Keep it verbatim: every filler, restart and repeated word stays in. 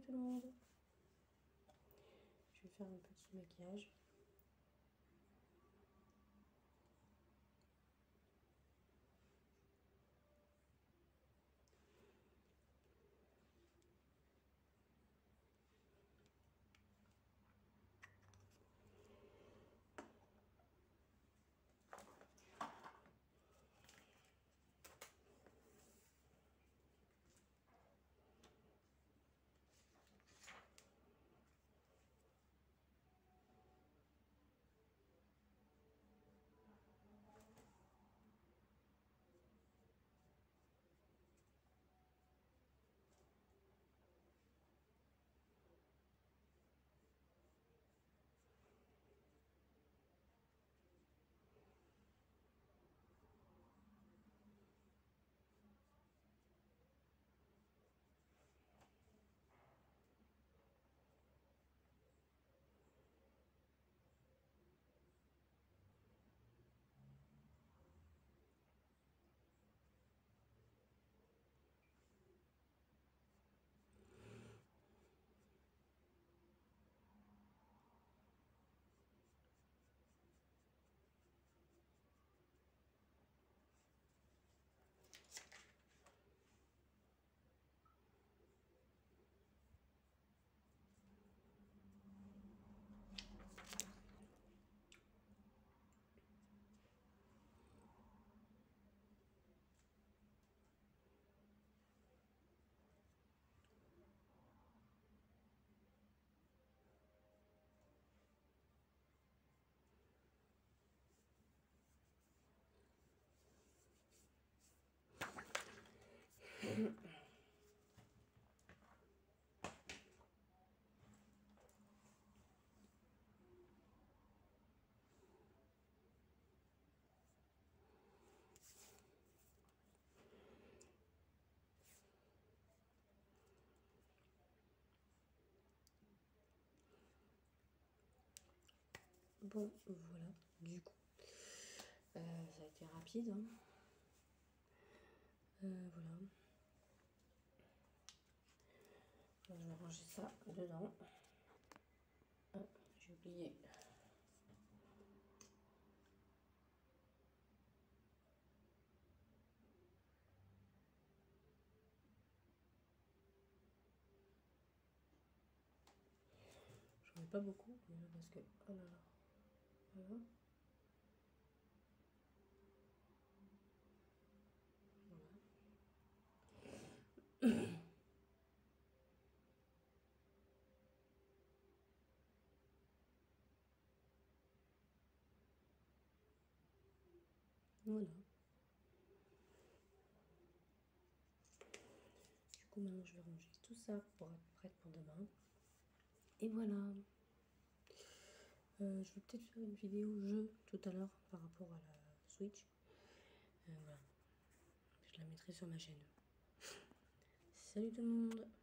Salut tout le monde. Je vais faire un petit maquillage. Bon, voilà, du coup, euh, ça a été rapide. Hein. Euh, voilà. Je vais ranger ça dedans. Ah, j'ai oublié. J'en ai pas beaucoup, parce que... Oh là là. Voilà. Voilà. Voilà. Du coup, maintenant, je vais ranger tout ça pour être prête pour demain. Et voilà. Euh, je vais peut-être faire une vidéo jeu tout à l'heure par rapport à la Switch. Euh, voilà. Je la mettrai sur ma chaîne. Salut tout le monde!